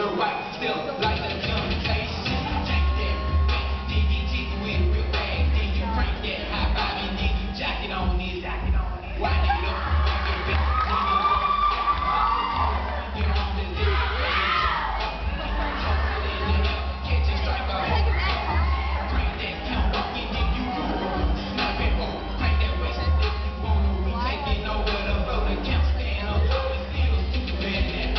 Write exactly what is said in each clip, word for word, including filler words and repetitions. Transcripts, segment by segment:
the right, still like the temptation. Take that, then you jiggle with it real bad. Then you crank that high body, then you jack it on it. Wind it up, back it back, then you get on the lip. Catch a strike off. Crank that count up, and then you roll. Snap it, boom, crank that waist if you want to. We taking over the road, the count stand up, but still Superman that.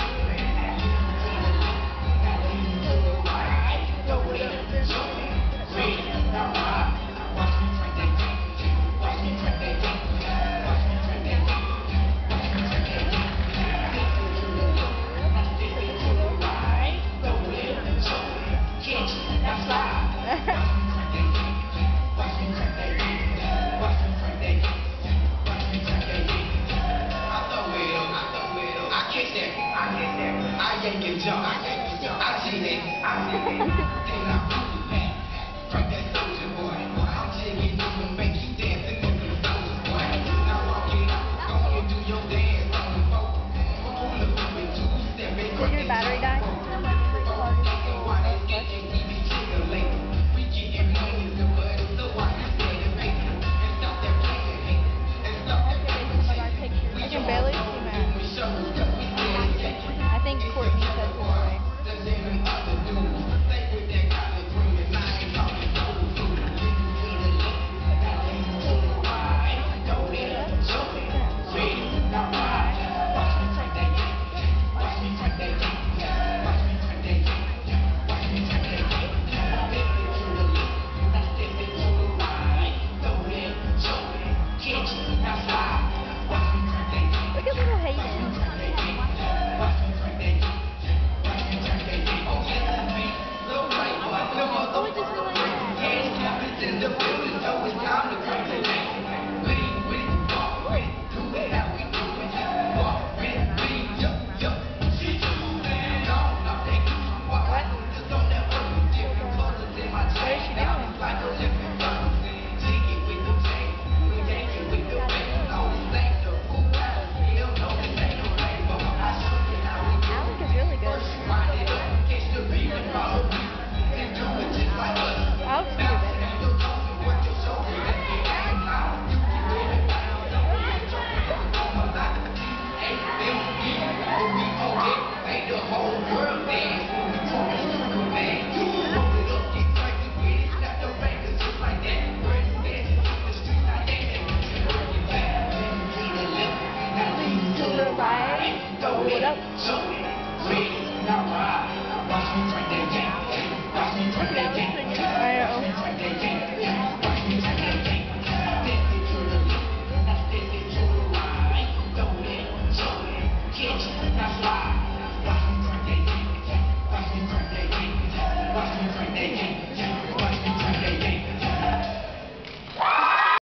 I yank and jump, I jig it, I jig it, then I put it back. Crank that soldier boy, I'm jigging, you can make you dance and move the soldier boy. Now walk it, go and do your dance on the boat. Pull up with two step and crank Did your battery die?